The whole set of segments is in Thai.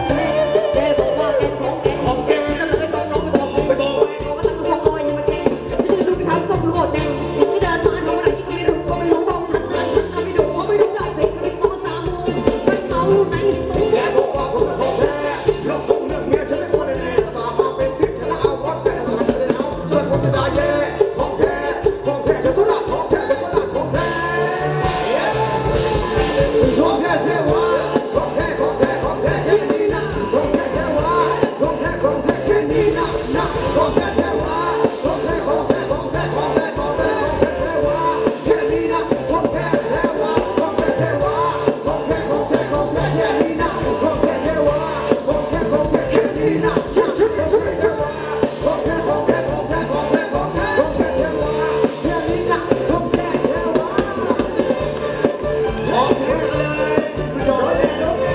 แท้แกบอกว่าแกของแกของแกจะเลยต้องลงไปบอกบอกว่าตั้งฟองลอยอย่ามาแกฉันจะดูกระทำส้มโคตรแดงที่เดินมาทำอะไรก็ไม่รู้ต้องฉันนะฉันไม่ดูเพราะไม่รู้จักเพลงก็เป็นตัวสามโมงฉันเมาในสตูแกบอกว่าผมของแท้แล้วตรงเรื่องเมียฉันไม่ควรแน่สามารถเป็นฟิตชนะเอาวัดแต่ทำไมจะได้เอาเจอคนจะได้แย่ของแท้ของแท้เดี๋ยวก็รักของแท้เดี๋ยวก็รักของแท้ของแท้แท้วะของแท้ของแท้ของแท้แค่นี้นะของแท้แท้วะของแท้ของแท้แค่นี้นะนะของแท้แท้วะของแท้ของแท้ของแท้ของแท้ของแท้ของแท้แท้วะแค่นี้นะของแท้แท้วะของแท้แท้วะของแท้ของแท้ของแท้แค่นี้นะของแท้แท้วะของแท้ของแท้แค่นี้นะช่วยของแท้ของแท้ของแท้ของแท้ของแท้ของแท้ของแท้แท้วะแค่นี้นะของแท้แท้วะของแท้เลยโดนเลยโดนเลย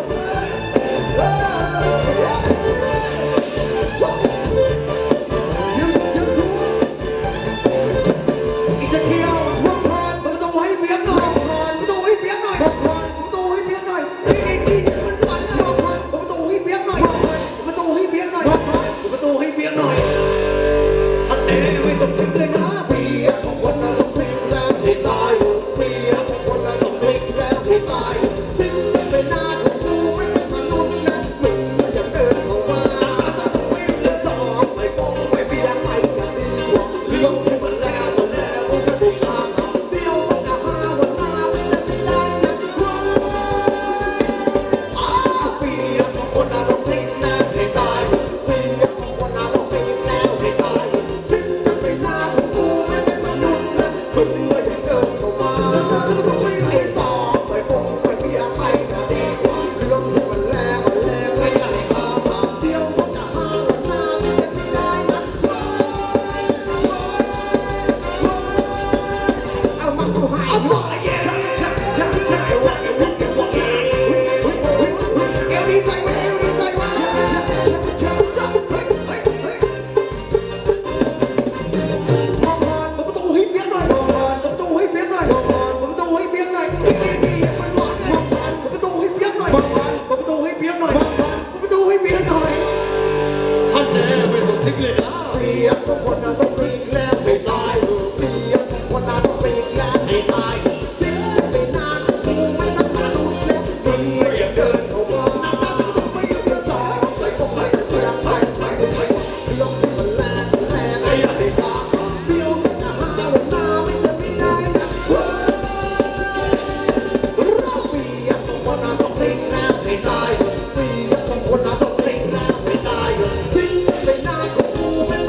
อีกสักเที่ยวพังพรประตูให้เปียกหน่อยประตูให้เปียกหน่อยพังพรประตูให้เปียกหน่อยนี่มันฝันพังพรประตูให้เปียกหน่อยประตูให้เปียกหน่อยประตูให้เปียกหน่อยอันเอ๋ไม่สมจริงเลยนะเปียกของคนน่ะสมจริงแล้วที่ตายเปียกของคนน่ะสมจริงแล้วที่ตายซึ่งจะเป็นหน้าของกูไม่เป็นมนุษย์นะมึงอย่าเดินเข้ามาถ้าต้องวิ่งเดินสองไม่ต้องไม่เปียกไปกันดีกว่าเรื่องที่มันแล้วก็ได้ตามเดียวก็จะหาวันหน้าไม่ได้นะเปียกของคนน่ะสมจริงแล้วที่ตายเปียกของคนน่ะสมจริงแล้วที่ตายซึ่งจะเป็นหน้าของกูไม่เป็นมนุษย์นะมึงอย่าเดินเข้ามาถ้าต้องวิ่งไอ้สองไม่ต้องไม่เปียกไปกันดีกว่าเรื่องที่มันแล้วไม่อยากให้ข้ามผ่านเดียวก็จะหาวันหน้าไม่ได้นะเอามากูให้เอาสายเย็นเอวดีใส่ไว้เอวดีใส่ไว้พังพรประตูให้เปียกหน่อยประตูให้เปียกหน่อยประตูให้เปียกหน่อยนี่มันหวานเลยประตูให้เปียกหน่อยประตูให้เปียกหน่อยประตูให้เปียกหน่อยอันเนี้ยไม่สมจริงเลยนะเปียกทุกคนน่ะสมจริงแล้วไม่ตายเปียกทุกคนน่ะสมจริงแล้วไม่ตายสิ่งที่เป็นหน้าของกูไม่ต้องมาดูแล้วมึงไม่อยากเดินเข้ามาหน้าตาจะต้องไม่อยู่เดินต่อไปต้องไปเรื่องที่มันแรงไม่อยากให้ข้ามเดียวจะหาวันหน้าไม่ได้นะเราเปียกทุกคนน่ะสมจริงแล้วไม่ตายเปียกทุกคนน่ะสมจริงแล้วไม่ตายสิ่งที่เป็นหน้าของกูไม่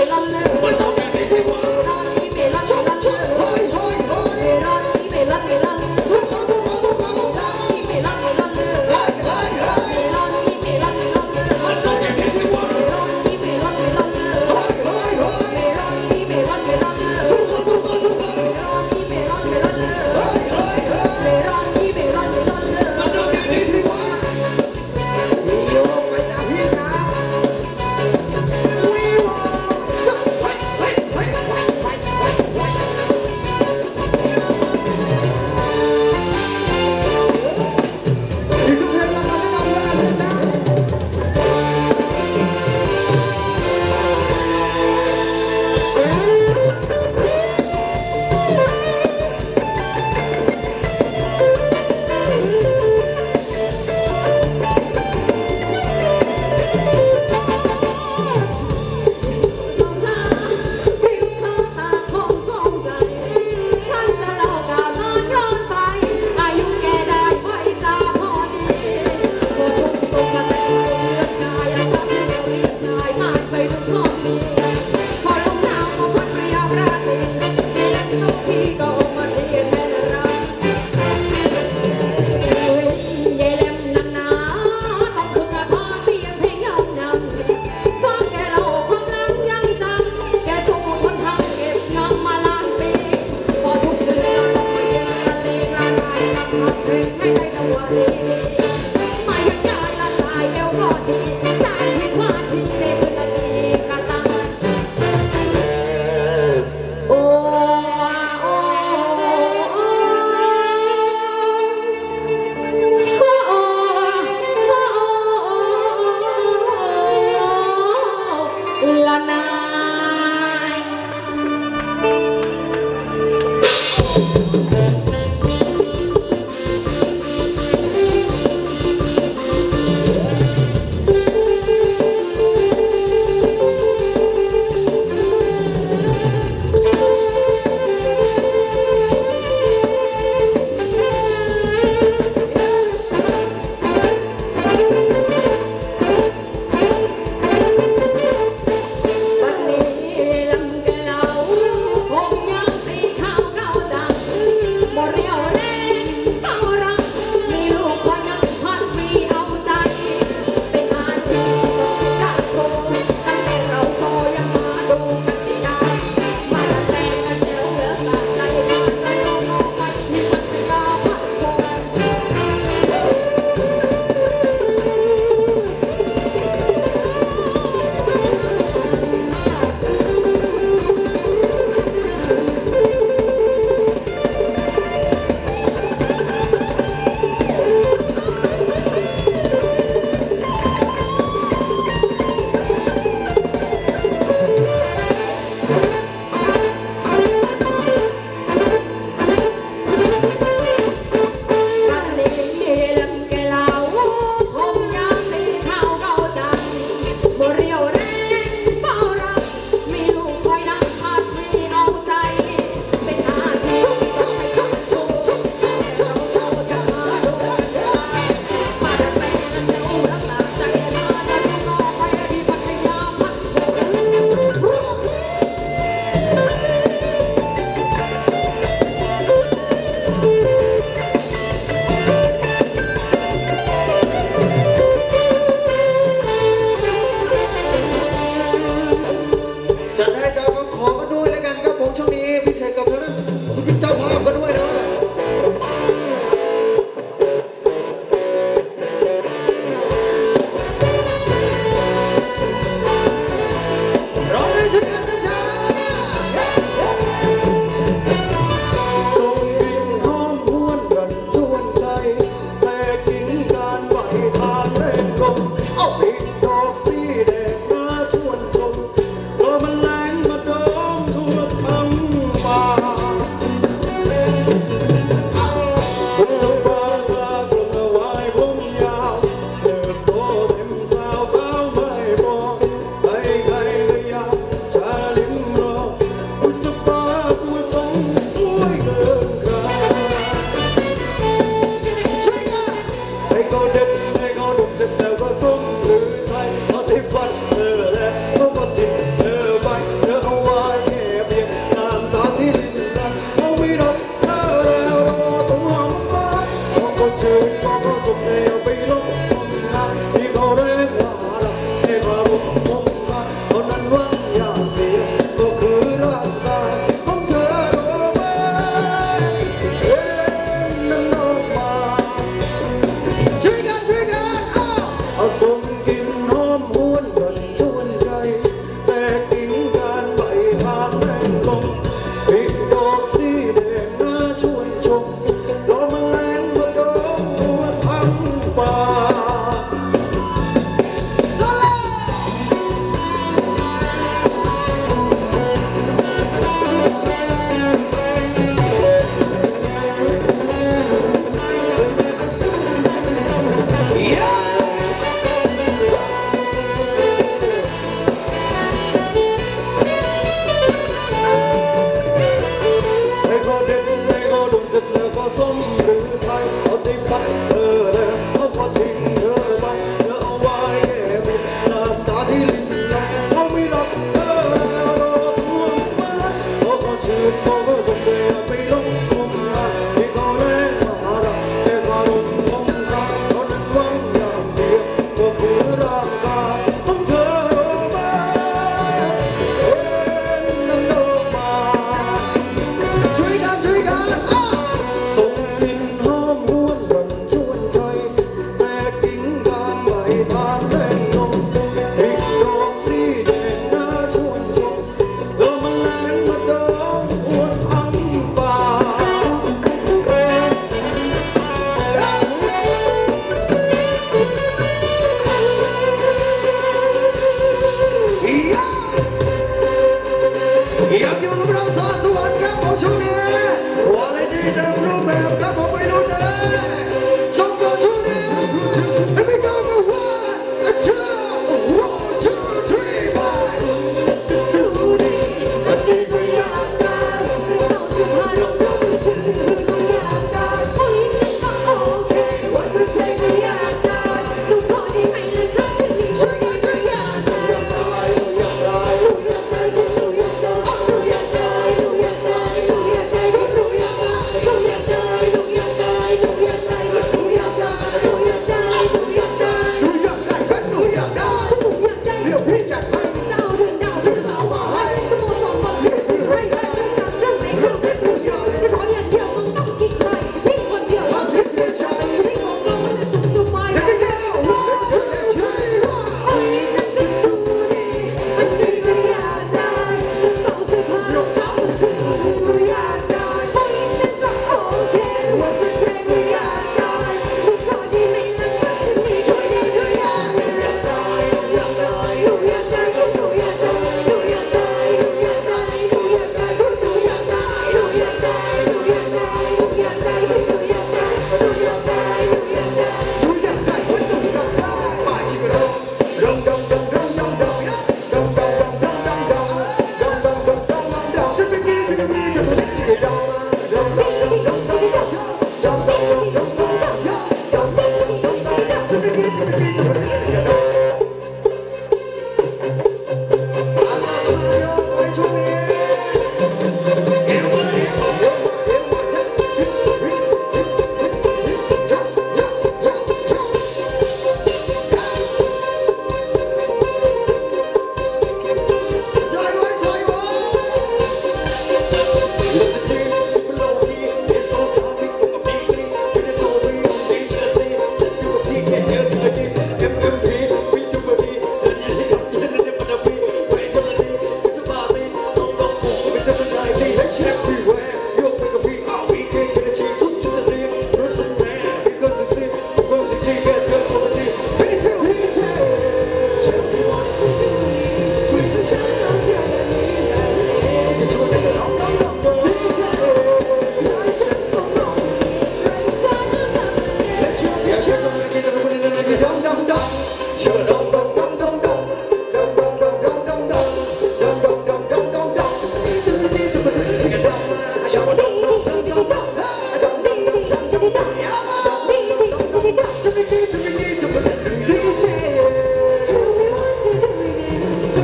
ลอนเลยมันต้องอย่างนี้สิวะลอนนี่เมลอนเมลอนเลยเฮ้ยเฮ้ยเฮ้ยเมลอนนี่เมลอนเมลอนเลยสู้เขาสู้เขาสู้เขาลอนนี่เมลอนเมลอนเลยเฮ้ยเฮ้ยเฮ้ยเมลอนนี่เมลอนเมลอนเลยมันต้องอย่างนี้สิวะเมลอนนี่เมลอนเมลอนเลยเฮ้ยเฮ้ยเฮ้ยเมลอนนี่เมลอนเมลอนเลยสู้เขาสู้เขาสู้เขาเมลอนนี่เมลอนเมลอนเลยเฮ้ยเฮ้ยเฮ้ยเมลอนนี่เมลอนเมลอนเลยมันต้องอย่างนี้สิวะพี่โยกไปจ้ะพี่จ๋าวิวจับไปไป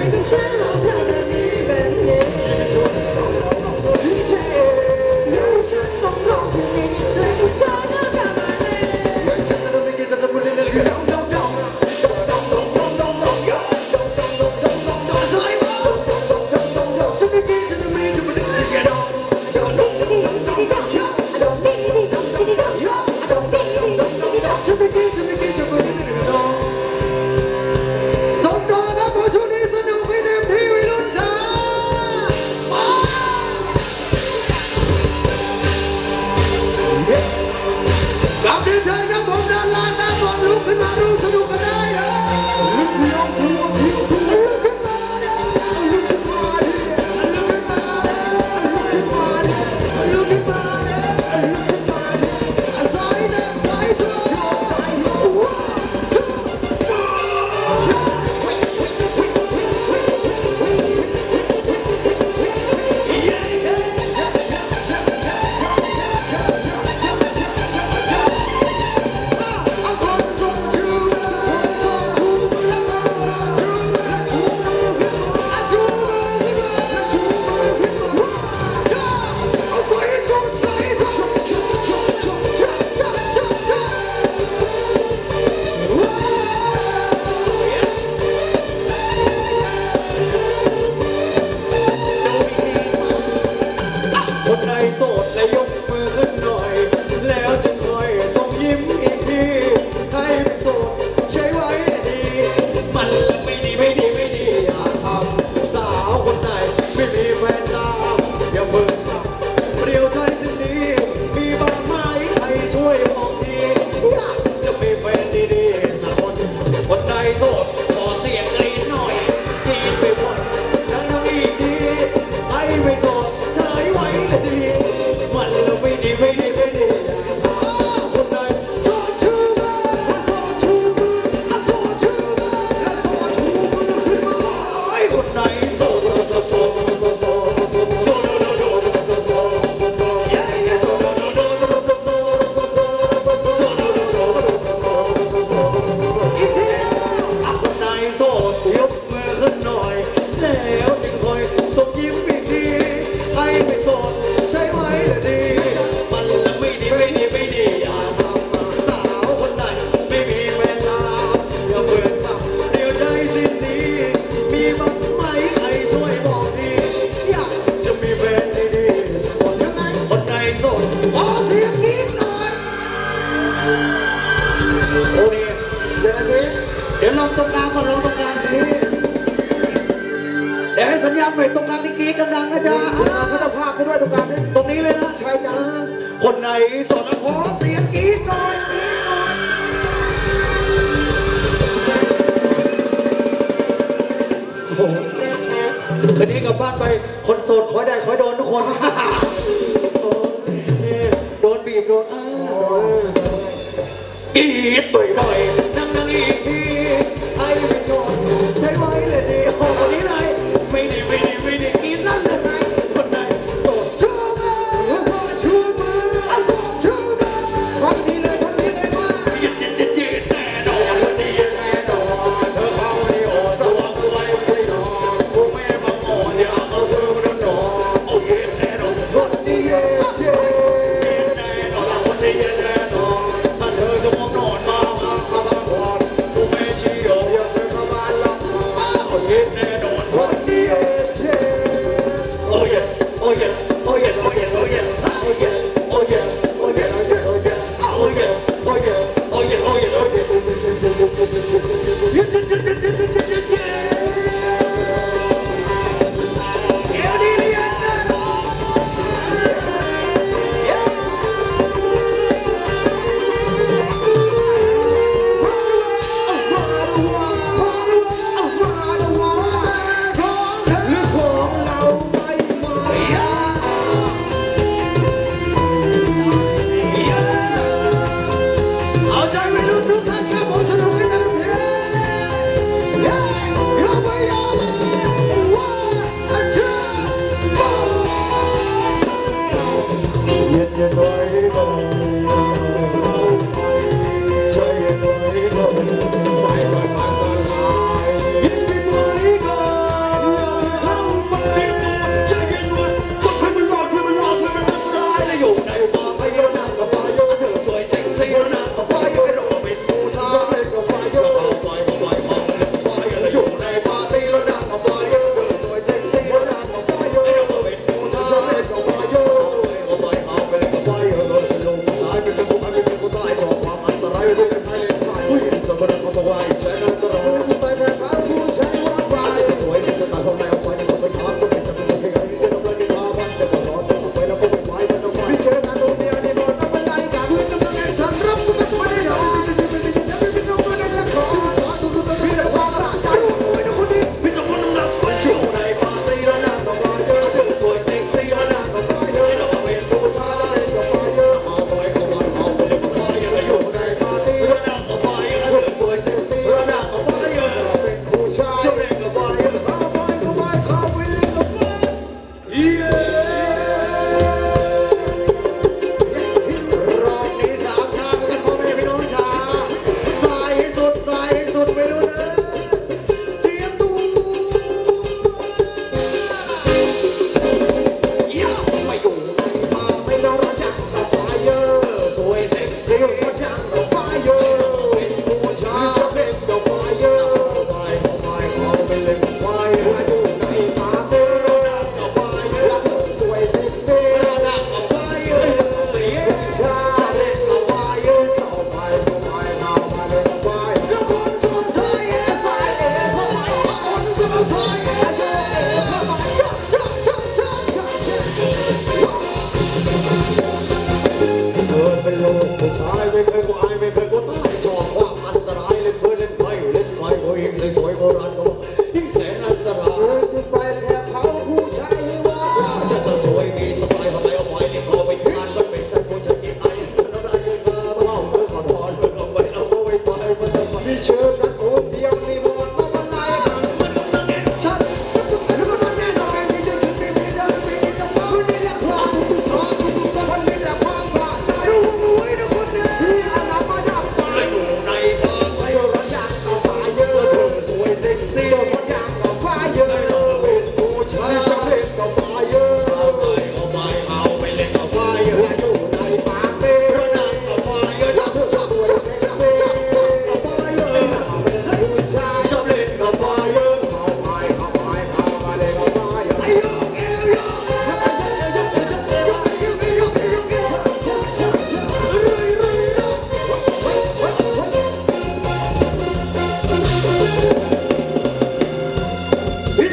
กับฉันแล้วเธอจะมีแบบนี้ที่เธอแล้วฉันต้องร้องเพลงนี้เลยกับเธอหน้าแบบนี้ฉันต้องไม่คิดจะทำอะไรเลยดองดองดองดองดองดองดองดองดองดองดองสวยมากฉันไม่คิดจะมีจะมาดึงเสียดองฉันไม่คิดจะมีจะมาดึงเสียดองสงตัวนะผู้ชมนี้สนุกให้เต็มที่วัยรุ่นจ้ากับเดินเชิญครับผมด้านล่างด้านบนลุกขึ้นมาร่วมสนุกกันได้เลยลุกขึ้นมาลุกขึ้นมาลุกขึ้นมาลุกขึ้นมาลุกขึ้นมาลุกขึ้นมาสายเดินสายชั่วคนใดโสดและยกมือขึ้นหน่อย แล้วจึงค่อยส่งยิ้มอีกทีใครไม่โสดใช้ไว้ดี มันละไม่ดีไม่ดีไม่ดีอย่าทำสาวคนไหนไม่มีแฟนตามอย่าเพิ่งทำเรียวใจสิ่งนี้มีบ้างไหมใครช่วยบอกทีอยากจะมีแฟนดีๆสักคนคนใดโสดขอเสียงกรี๊ดหน่อยกรี๊ดไปหมดทั้งอีกทีใครไม่โสดเธอไว้ละดีมันละไม่ดีไม่ดีไม่ดีอย่าทำคนใดโสดชื่อมาโสดชื่อมาโสดชื่อมาโสดชื่อมาขึ้นมาไอ้คนใดโสดโสดโสดโสดโสดโสดโดโดโดโดโสดโสดอย่าอย่าโสดโดโดโดโสดโสดโสดโดโดโดโสดอีกทีคนใดโสดยกมือขึ้นหน่อยแล้วจึงคอยส่งยิ้มอีกทีใครไม่โสดใช้ไว้ละดีมันละไม่ดีไม่ดีไม่ดีอย่าทำสาวคนใดไม่มีแฟนตามอย่าเบื่อทำเดียวใจสิ้นดีมีบ้างไหมใครช่วยบอกทีอยากจะมีแฟนดีๆสักคนยังไงคนใดโสดขอเสียงกรี๊ดหน่อยโอ้นี่เดี๋ยวนะพี่เดี๋ยวลองตรงกลางก่อนลองตรงกลางทีเดี๋ยวให้สัญญาณใหม่ตรงกลางนี่กรี๊ดดังๆนะจ๊ะเขาจะภาพซะด้วยตรงกลางนี่ตรงนี้เลยนะใช่จ้าคนไหนโสดขอเสียงกรี๊ดหน่อยกรี๊ดหน่อยโอ้โหคืนนี้กลับบ้านไปคนโสดขอได้ขอโดนทุกคน โอ้ยนี่โดนบีบโดนกรี๊ดบ่อยๆนั่งอีกทีไอ้ไม่โสดใช้ไว้เลยดีโอ้โหนี้เลยไม่ดีไม่ดีไม่ดีกรี๊ดลั่นเลยไงคนไหนโสดชูมือโสดชูมือโสดชูมือคนนี้เลยคนนี้เลยว่ายืดแน่นอนคนนี้แน่นอนเธอเขาไม่โอดสว่างสวยไม่ใช่นอนกูไม่บังอ่อนอย่าเอาเธอมาโดนโอ้ยแน่นอนคนนี้แน่นอนคนนี้แน่นอนถ้าเธอจะมองนอนมาพาพาพา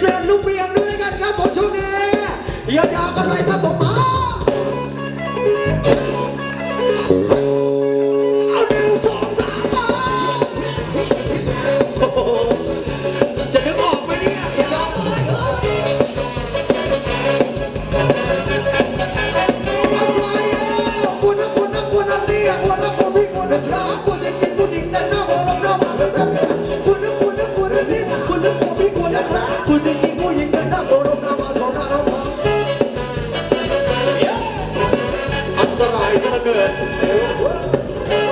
เสิร์ฟลูกเบียงด้วยกันครับผมช่วงนี้ยาวๆกันไปครับผมมาเอาหนึ่งสองสามมาโอ้โหจะนึกออกไหมเนี่ยอันตรายซะเหลือเกิน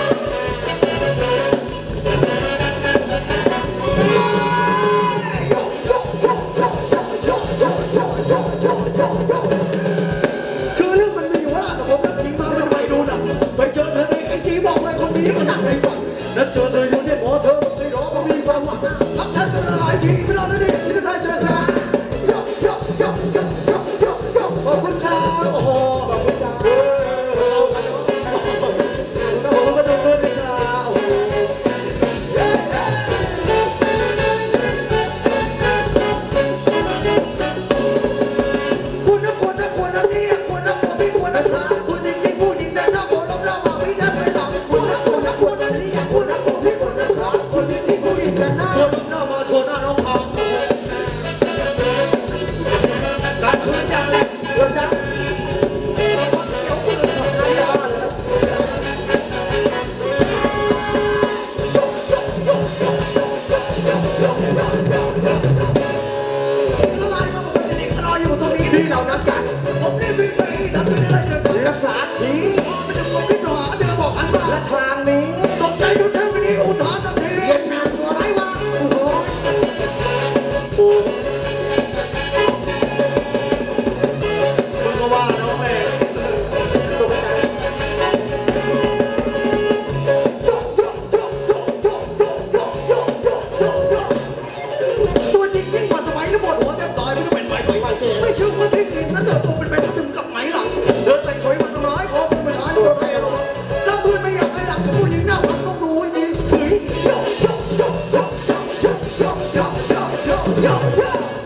คือเรื่องมันมีอยู่ว่าแต่ผมจริงมาไม่ได้ไปดูหนังไปเจอเธอในไอจีบอกเลยคนนี้ก็หนักในฝันแล้วเจอเธออยู่ในหมอเธอไม่ร้องก็มีความหวังทักทายกันหลายทีไม่รอนะเนี่ยที่จะได้เจอกันขอบคุณครับโอ้โหขอบคุณจ้าผมก็ต้องเดินเลยจ้าโอ้โหคุณนะเนี่ยคุณนะผมพี่คุณนะครับคุณจริงๆผู้หญิงแต่หน้าโบราณเราไม่ได้ไม่หลับคุณนะเนี่ยคุณนะผมพี่คุณนะครับคุณจริงๆผู้หญิงแต่หน้าคนหน้ามาโชว์หน้าน้องพังการคืนอย่างแรกเราจะละลายมาบอกว่าเด็กรออยู่ตรงนี้ที่เรานัดกันผมนี่ไม่เคยนัดไม่ได้เจอกันรักษาทีไม่ได้ผมพี่ต่อจะมาบอกอันว่าและทางนี้ตกใจดูเธอไม่ได้อุทานทันทีเวียดนามตัวไรวะโอ้โหมึงก็ว่าน้องแม่ตกใจตัวจริงยิ่งกว่าสมัยนี้หมดหัวแทบตายไม่รู้เป็นไหมไม่เชื่อว่าที่กินนะเจอตัวเป็นๆก็ถึงกับไหมหลังเดินแต่งสวยมันร้ายขอเป็นประชาชนไทยหรอกแล้วเพื่อนไม่อยากให้หลังผู้หญิงหน้าพันต้องดูให้ดีเฮ้ยโยโยโยโยโยโยโยโยโยโยโย